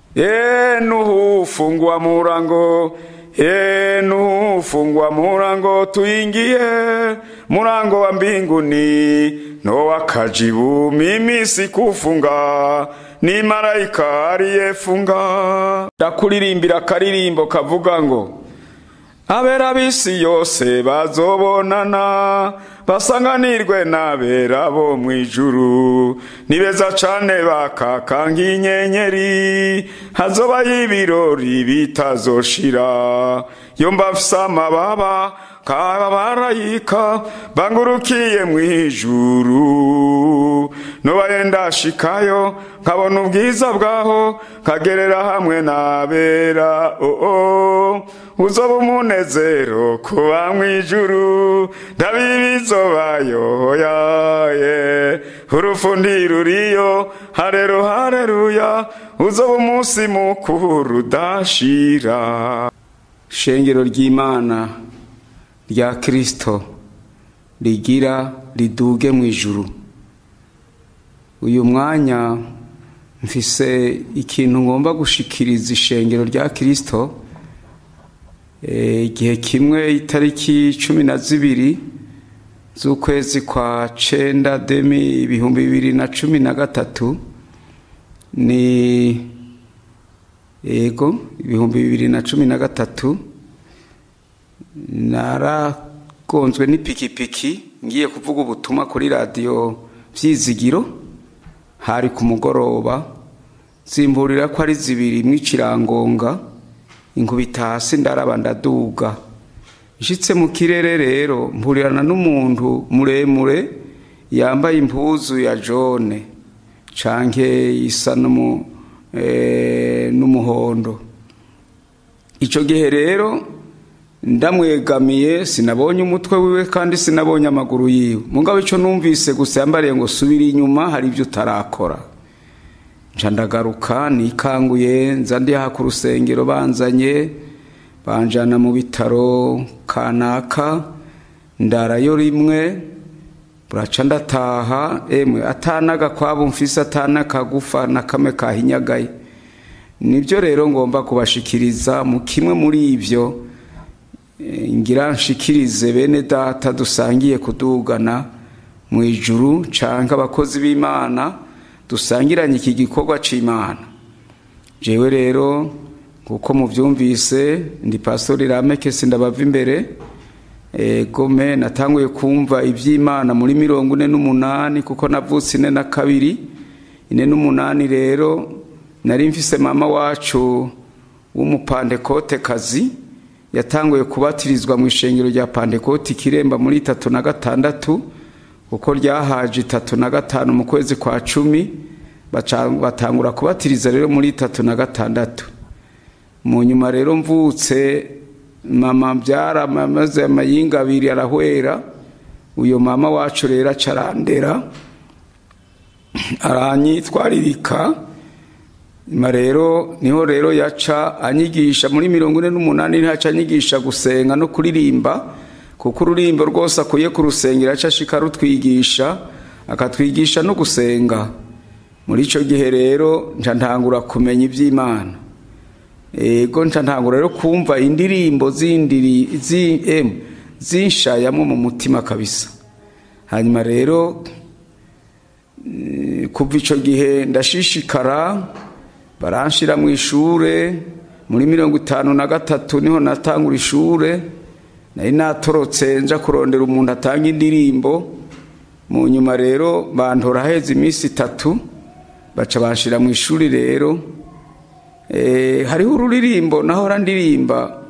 Nuhu fungua murango, Nuhu fungua murango, tuingie murango wa mbinguni. Noa kajibu, mimi sikufunga, ni malaika aliyefunga. Ndakuririmbira akaririmbo kavuga ngo, abera b'isi yose bazobonana, basanganirwe n'abera bo mw'ijuru. Ni beza cane bakaka nk'inyenyeri, hazobayo ibirori bitazoshira. Yo mbafise amababa k'abamarayika, bangurukiye mw'ijuru. Nobaye ndashikayo nkabona ubwiza bwaho, nkagerera hamwe n'abera. Uzoba umunezero kuba mw'ijuru, ndabibizobayo yaye. Urupfu ntiruriyo, haleluya, uzoba umunsi mukuru udashira. Shengero ry'Imana rya Kristo rigira riduge mw'ijuru. Uyu mwanya mfise ikintu ngomba gushikiriza ishengero rya Kristo. Igihe kimwe itariki 12 z'ukwezi kwa cenda 2013 ni 2013 naragonzwe n'ipikipiki ngiye kuvuga ubutumwa kuri radio Vyizigiro. Hari ku mugoroba zimburira ko ari zibiri mw'ikirangonga, inkubita hasi ndaraba ndaduga. Nshitse mu kirere rero mpurirana n'umuntu muremure yambaye impuzu ya jone canke isa n'umuhondo. Ico gihe rero ndamwegamiye, sinabonye umutwe wiwe kandi sinabonye amaguru yiwe. Mugabo ico numvise gusa yambariye ngo subira inyuma, hari ibyo utarakora. Nca ndagaruka nikanguye, nza ndi aha ku rusengero banzanye, banjana mu bitaro kanaka, ndarayo rimwe, buraca ndataha. Atanaga kwabo mfise, atanaka gufa na kamwe kahinyagaye. Nibyo rero ngomba kubashikiriza mu kimwe muri ivyo, ngira nshikirize bene data dusangiye kudugana mu ijuru, canke abakozi b'Imana dusangiranye iki gikorwa c'Imana. Jewe rero kuko muvyumvise ndi Pastor Rameke Sindabava imbere. Gome natanguye kumva ivy'Imana muri 48 kuko navutse 42. 48 rero nari mfise mama wacu w'umupandekote kazi, yatanguye kubatirizwa mu ishengero rya Pandekote Kiremba muri 36 uko ryahaje 35 mu kwezi kwa 10, batangura kubatiriza rero muri 36. Mu nyuma rero mvutse mama mbyara maze amayinga 2 arahwera. Uyo mama wacu rero acarandera aranyitwaririka. Rero niho rero yaca anyigisha muri 48 ntaca anyigisha gusenga no kuririmba, kuko ururimbo rwose akuye ku rusengero aca ashika rutwigisha, akatwigisha no gusenga. Muri ico gihe rero nca ntangura kumenya ivy'Imana. Nca ntangura rero kumva indirimbo zinshayamwo mu mutima kabisa. Hanyuma rero kuva ico gihe ndashishikara, baranshira mu ishure. Muri 53 niho natangura ishure. Nari natorotse nja kurondera umuntu atanga indirimbo. Mu nyuma rero bantora heze imisi 3, baca banshira mu ishuri rero. Hariho ururirimbo nahora ndirimba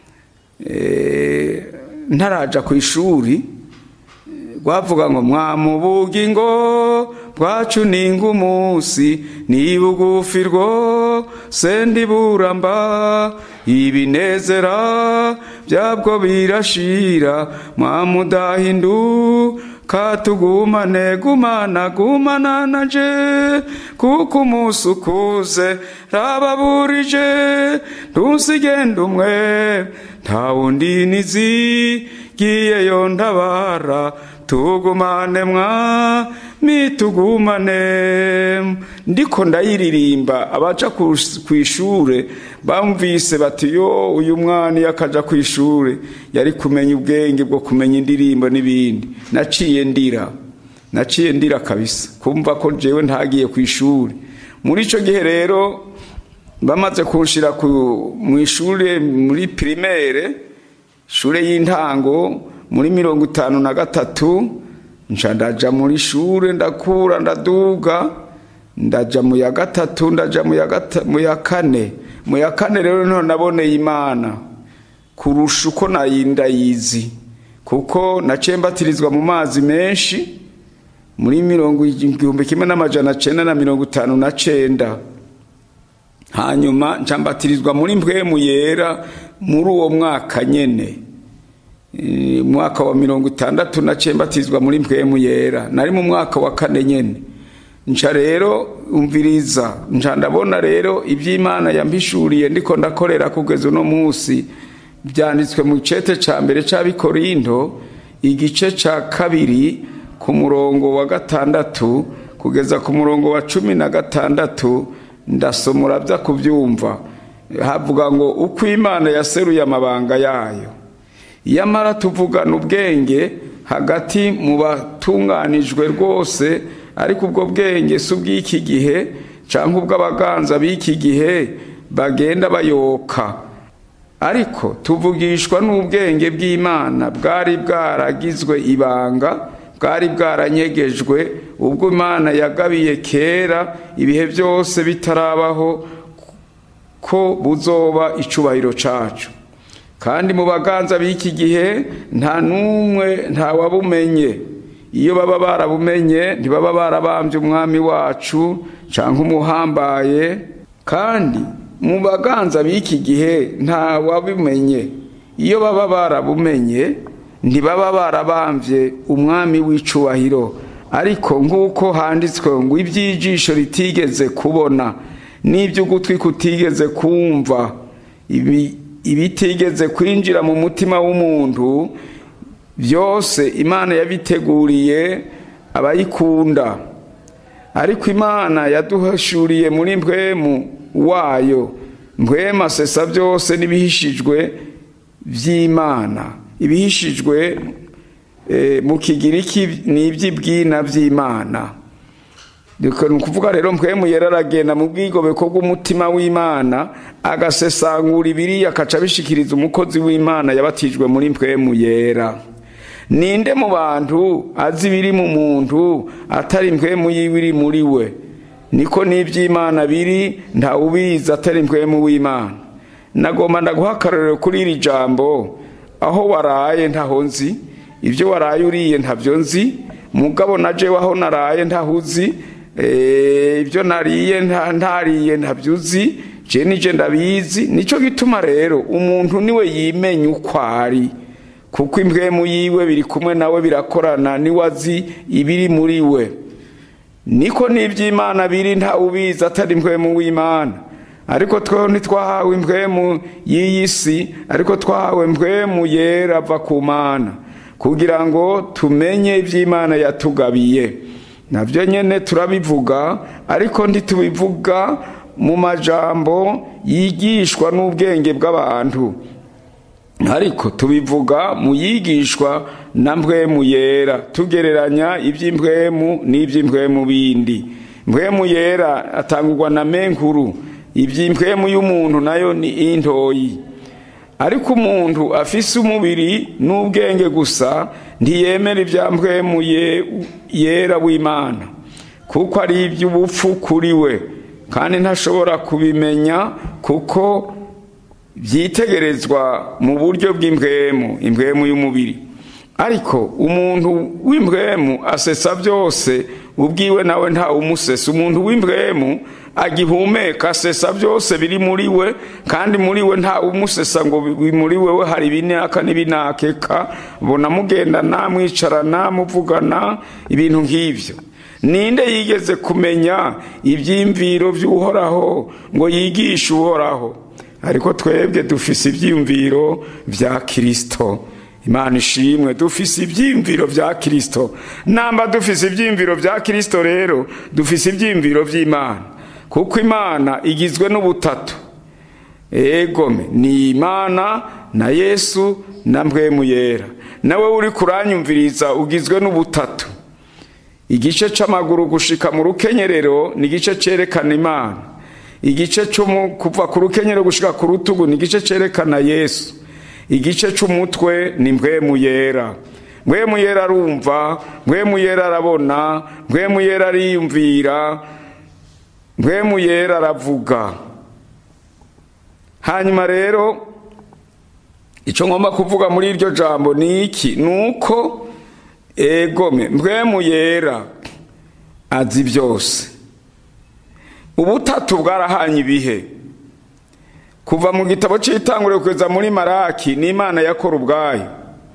ntaraja ku ishuri, rwavuga ngo mwamubugingo bwacu ninga umusi, ni bugufi rwose ndiburamba, ibinezera byabwo birashira, mwamudahindu katugumane gumana nanje, kuko umunsi ukuze rababurije, ntusigende umwe nta wundi nizigiyeyo ntabara, tugumane mitugumane. Ndiko ndayiririmba, abaja kw'ishure bamvise bati yo uyu mwana yakaja kw'ishure yari kumenya ubwenge bwo kumenya indirimbo n'ibindi. Naciye ndira kabisa kumva ko jewe ntagiye kw'ishure. Muri ico gihe rero bamaze kunshira mu ishure muri primaire, ishure y'intango muri 53, nca ndaja muri shure ndakura ndaduga, ndaja mu ya gatatu, ndaja mu ya kane. Mu ya kane rero none naboneye Imana kurusha uko ndayizi, kuko naciye mbatirizwa mu mazi menshi muri 1959. Hanyuma nca mbatirizwa muri mpwemu yera muri uwo mwaka nyene, mwaka wa 60 naciye mbatizwa muri mpwemu yera, nari mu mwaka wa kane nyene. Nca rero umviriza, nca ndabona rero ivy'Imana yampishuriye ndiko ndakorera kugeza uno munsi byanditswe mu cete ca mbere c'Abikorinto igice ca 2 ku murongo wa 6 kugeza ku murongo wa 16. Ndasomora bya kubyumva, havuga ngo uko Imana yaseruye amabanga yayo, yamara tuvugana ubwenge hagati mu batunganijwe rwose, ariko ubwo bwenge si ubw'iki gihe canke ubw'abaganza b'iki gihe bagenda bayoka, ariko tuvugishwa n'ubwenge bw'Imana bwari bwaragizwe ibanga, bwari bwaranyegejwe ubwo Imana yagabiye kera ibihe byose bitarabaho ko buzoba icubahiro cacu. Kandi mu baganza b'iki gihe nta numwe ntawabumenye. Iyo baba barabumenye ntibaba barabambye umwami wacu canke umuhambaye. Kandi mu baganza b'iki gihe ntawabumenye. Iyo baba barabumenye ntibaba barabambye umwami w'icubahiro. Ariko nk'uko handitswe ngo iby'ijisho ritigeze kubona n'iby'ugutwi kutigeze kumva, ibitigeze kwinjira mu mutima w'umuntu, byose Imana yabiteguriye abayikunda. Ariko Imana yaduhishuriye muri mpwemu wayo. Mpwemu asesa byose n'ibihishijwe by'Imana. Ibihishijwe mu Kigiriki ni iby'ibwina by'Imana. Ni ukuvuga rero mpwemu yera aragenda mu bwigobeko bw'umutima w'Imana agasesangura ibiri akaca bishikiriza umukozi w'Imana yabatijwe muri mpwemu yera. Ninde mu bantu azi biri mu muntu atari mpwemu yiwiri muri we? Niko n'iby'Imana biri nta ubizi atari mpwemu w'Imana. Nagomba ndaguhakararira kuri iri jambo, aho waraye ntaho nzi, ibyo waraye uriye ntabyo nzi, mugabo naje waho naraye ntahuzi, ibyo nariye ntariye ntabyo uzi, je nije ndabizi. Nico gituma rero umuntu niwe yimenya uko ari, kuko impwemu yiwe biri kumwe nawe birakorana, niwe azi ibiri muri we. Niko n'iby'Imana biri nta ubizi atari impwemu w'Imana. Ariko twe ntitwahawe impwemu y'iyi si, ariko twahawe impwemu yera ava ku Mana, kugira ngo tumenye iby'Imana yatugabiye. Navyo nyene turabivuga, ariko ntitubivuga mu majambo yigishwa n'ubwenge bw'abantu, ariko tubivuga mu yigishwa na mpwemu yera, tugereranya iby'impwemu n'iby'impwemu bindi. Mpwemu yera atangurwa na menkuru, iby'impwemu y'umuntu nayo ni intoyi. Ariko umuntu afise umubiri n'ubwenge gusa ntiyemera ibya mpwemu yera w'Imana, kuko ari iby'ubupfu kuri we, kandi ntashobora kubimenya kuko byitegerezwa mu buryo bw'impwemu, impwemu y'umubiri. Ariko umuntu w'impwemu asesa byose, ubwiwe nawe nta umusesa. Umuntu w'impwemu agihumeka asesa byose biri muri we, kandi muri we nta umusesa ngo muri wewe hari binaka n'ibinakeka, bona mugendana mwicarana muvugana ibintu nk'ivyo. Ninde yigeze kumenya ibyimviro by'Uhoraho ngo yigishe Uhoraho? Ariko twebwe dufise ibyimviro bya Kristo. Imana ishimwe, dufise ivyimviro vya Kristo. Namba dufise ivyimviro vya Kristo rero dufise ivyimviro vy'Imana, kuko Imana igizwe n'ubutatu. Egome ni Imana na Yesu na Mpwemu Yera. Nawe uri kuranyumviriza ugizwe n'ubutatu. Igice c'amaguru gushika mu rukenyerero ni igice cerekana Imana. Igice cyo kuva ku rukenyerero gushika ku rutugu ni igice cerekana Yesu. Igice c'umutwe ni Mpwemu Yera. Mpwemu Yera arumva, Mpwemu Yera arabona, Mpwemu Yera ariyumvira, Mpwemu Yera aravuga. Hanyuma rero ico ngomba kuvuga muri iryo jambo ni iki? Nuko egome Mpwemu Yera azi byose. Ubutatu bwarahanye ibihe. Kuva mu gitabo c'itanguriro kugeza muri Maraki ni Imana yakora ubwayo.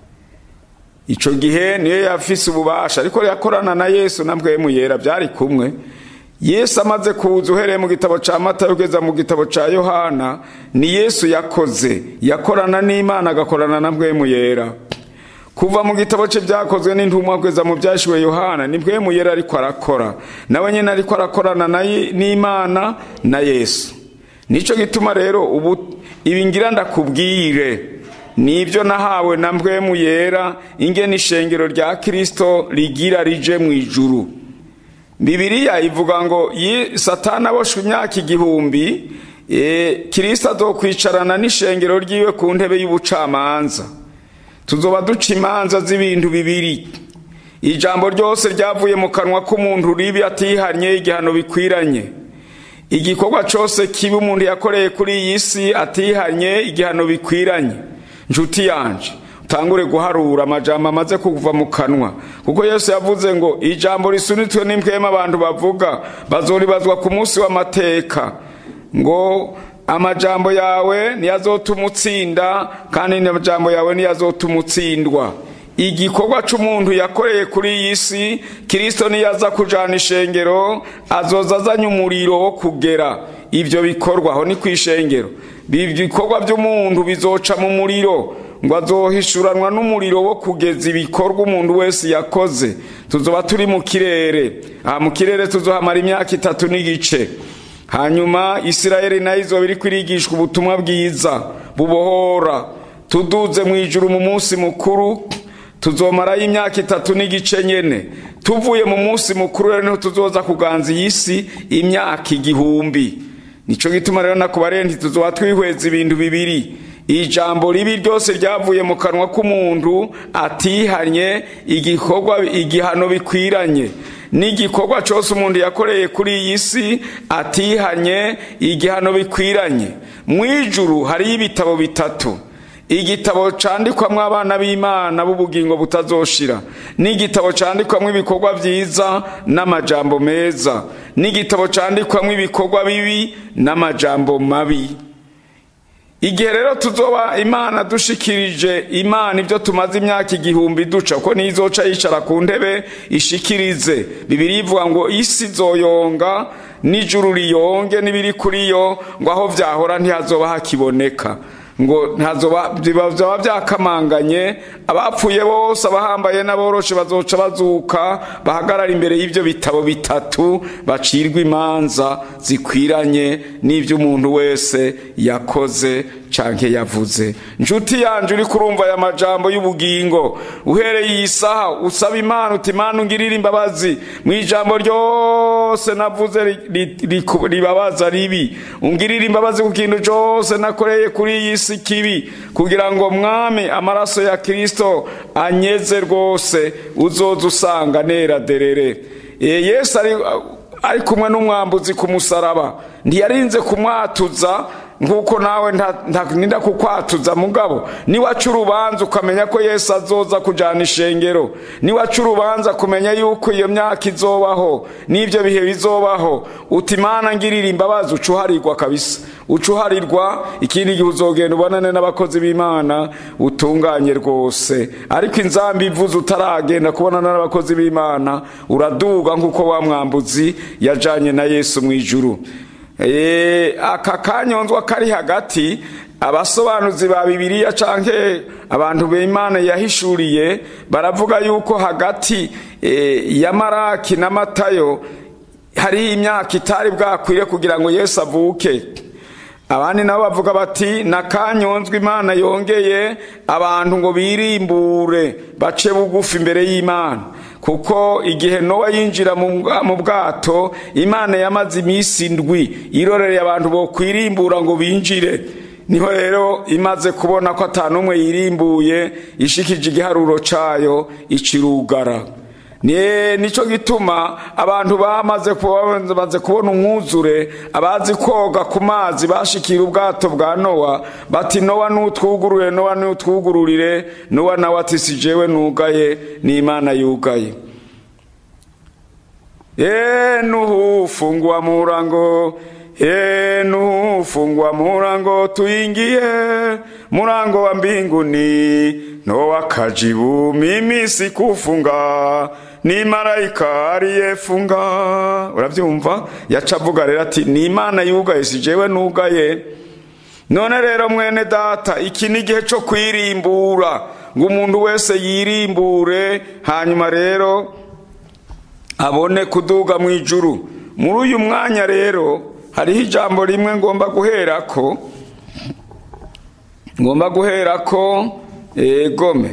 Ico gihe niyo yafise ububasha, ariko yakorana na Yesu na Mpwemu Yera byari kumwe. Yesu amaze kuza uhereye mu gitabo ca Matayo kugeza mu gitabo ca Yohana, ni Yesu yakoze, yakorana n'Imana agakorana na Mpwemu Yera. Kuva mu gitabo cye byakozwe n'intumwa kugeza mu byashiwe Yohana, ni Mpwemu Yera ariko arakora. Nawe nyene ariko arakorana n'Imana na Yesu. Nico gituma rero ubu ibingira ndakubwire nivyo nahawe na Mpwemu Yera, ingene ishengero rya Kristo rigira rije mu ijuru. Bibiliya ivuga ngo Satani aboshwe imyaka 1000, Kristo azokwicarana n'ishengero ryiwe ku ntebe y'ubucamanza. Tuzoba duca imanza z'ibintu bibiri. Ijambo ryose ryavuye mu kanwa k'umuntu ribi atihanye igihano bikwiranye. Igikorwa cyose kibi umuntu yakoreye kuri iyi si atihanye igihano bikwiranye. Njuti yanje, utangure guharura amajambo amaze kuva mu kanwa, kuko Yesu yavuze ngo ijambo risunitswe n'impwema abantu bavuga bazoribazwa ku munsi w'amateka, ngo amajambo yawe niyazotumutsinda kandi amajambo yawe niyazotumutsindwa. Igikorwa c'umuntu yakoreye kuri iyi si, Kristo niyaza kujana ishengero azoza azanye umuriro wo kugera ivyo bikorwa. Aho ni kwishengero. Bikorwa by'umuntu bizoca mu muriro, ngo azohishuranwa n'umuriro wo kugeza ibikorwa umuntu wese yakoze. Tuzoba turi mu kirere. Mu kirere tuzohamara imyaka 3 n'igice. Hanyuma Isirayeli nayo izoba iri kwirigishwa ubutumwa bwiza bubohora. Tuduze mu ijuru mu munsi mukuru, tuzomarayo imyaka 3 n'igice nyene. Tuvuye mu munsi mukuru rero tuzoza kuganza iyisi imyaka 1000. Nico gituma rero nakubarenti tuzoba twihweza ibintu bibiri. Ijambo ribi ryose ryavuye mu kanwa k'umuntu atihanye igikorwa igihano bikwiranye, n'igikorwa cyose umuntu yakoreye kuri iyi si atihanye igihano bikwiranye. Mu ijuru hari ibitabo bitatu. Igitabo candikwamwo abana b'Imana b'ubugingo butazoshira, n'igitabo candikwamwo ibikorwa vyiza n'amajambo meza, n'igitabo candikwamwo ibikorwa bibi n'amajambo mabi. Igihe rero tuzoba Imana dushikirije Imana ivyo tumaze imyaka 1000 duca, ko nizoca yicara ku ntebe ishikirize. Bibiliya ivuga ngo isi zoyonga n'ijuru riyonge n'ibiri kuri yo, ngo aho vyahora ntihazoba hakiboneka, ngo ntazoba byaba byakamanganye. Abapfuye bose abahambaye n'aboroshe bazoca bazuka bahagarara imbere y'ivyo bitabo bitatu, bacirwa imanza zikwiranye n'ivyo umuntu wese yakoze canke yavuze. Njuti yanje uri kurumva aya majambo y'ubugingo, uhereye iyi saha usaba Imana uti Imana ungirira imbabazi mu ijambo ryose navuze ribabaza ribi, ungirira imbabazi ku kintu cyose nakoreye kuri iyi si kibi, kugira ngo Mwami amaraso ya Kristo anyeze rwose, uzoza usanga nera derere. Yesu ari kumwe n'umwambuzi ku musaraba, ntiyarinze kumwatuza nkuko nawe nda kukwatuza. Mugabo ni wacu urubanza ukamenya ko Yesu azoza kujana ishengero, ni wacu urubanza kumenya yuko iyo myaka izobaho n'ivyo bihe bizobaho, uti Imana ngirira imbabazi, ucuharirwa kabisa, ucuharirwa. Ikindi gihe uzogenda ubonane n'abakozi b'Imana utunganye rwose, ariko inzambi ivuze utaragenda kubonana n'abakozi b'Imana uraduga nkuko wa mwambuzi yajanye na Yesu mu ijuru. Aka kanyonzwa kari hagati abasobanuzi ba Bibiliya canke abantu b'Imana yahishuriye baravuga yuko hagati ya Maraki na Matayo hari imyaka itari bwakwire kugira ngo Yesu avuke. Abandi nabo bavuga bati nakanyonzwe Imana yongeye abantu ngo birimbure bace bugufi imbere y'Imana, kuko igihe Nowa yinjira mu bwato Imana yamaze iminsi 7 irorereye abantu bo kwirimbura ngo binjire. Niho rero imaze kubona ko atanumwe yirimbuye ishikije igiharuro cayo icirugara. Nico gituma abantu bamaze kubona umwuzure, abazi koga ku mazi bashikira ubwato bwa Nowa bati Nowa nutwugurure, Nowa nutwugururire. Nowa nawe ati si jewe nugaye, ni Imana yugaye. Nuhu fungua murango, Nuhu fungua murango, tuingie murango wa mbinguni. Nowa kajibu, mimi sikufunga, ni malaika aliyefunga. Uravyumva? Yacavuga rero ati ni Imana yugaye, si jewe nugaye. None rero mwene data, iki ni igihe cyo kwirimbura, ngo umuntu wese yirimbure, hanyuma rero abone kuduga mu ijuru. Muri uyu mwanya rero hariho ijambo rimwe ngomba guherako gome.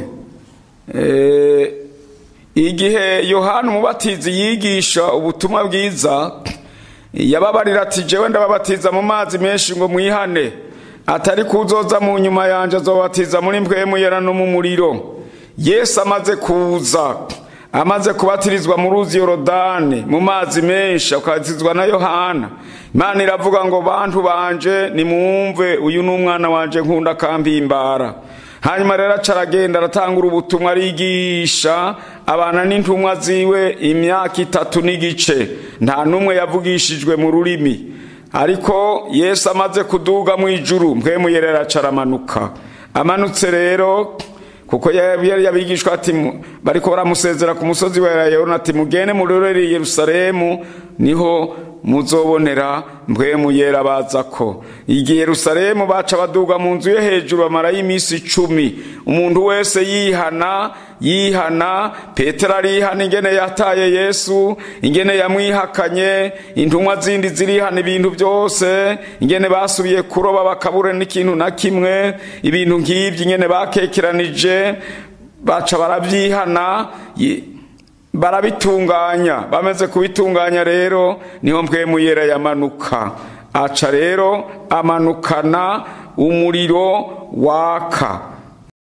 Igihe Yohana umubatizi yigisha ubutumwa bwiza, yababarira ati jewe ndababatiza mu mazi menshi ngo mwihane, atari kuzoza mu nyuma yanje azobatiza muri mpwemu yera no mu muriro. Yesu amaze kuza, amaze kubatirizwa mu ruzi Yorodani mu mazi menshi, akabatizwa na Yohana, Imana iravuga ngo bantu banje nimwumve, uyu ni umwana wanje nkunda kambimbara. Hanyuma rero acaragenda aratangura ubutumwa, arigisha abana n'intumwa ziwe imyaka 3 n'igice, nta numwe yavugishijwe mu rurimi. Ariko Yesu amaze kuduga mu ijuru, mpwemu yera acaramanuka. Amanutse rero, kuko yari yabigishwa ati bariko baramusezera ku musozi wa Yorona ati mugende murorere Yerusalemu, niho muzobonera mpwemu yera bazako. Igihe Yerusalemu baca baduga mu nzu yo hejuru, bamarayo iminsi 10. Umuntu wese yihana. Petero arihana ingene yataye Yesu, ingene yamwihakanye. Intumwa zindi zirihana ibintu byose, ingene basubiye kuroba bakabura n'ikintu na kimwe, ibintu nk'ivyo ingene bakekeranije, baca baravyihana, barabitunganya. Bameze kubitunganya rero niho mpwemu yera yamanuka. Aca rero amanukana umuriro waka.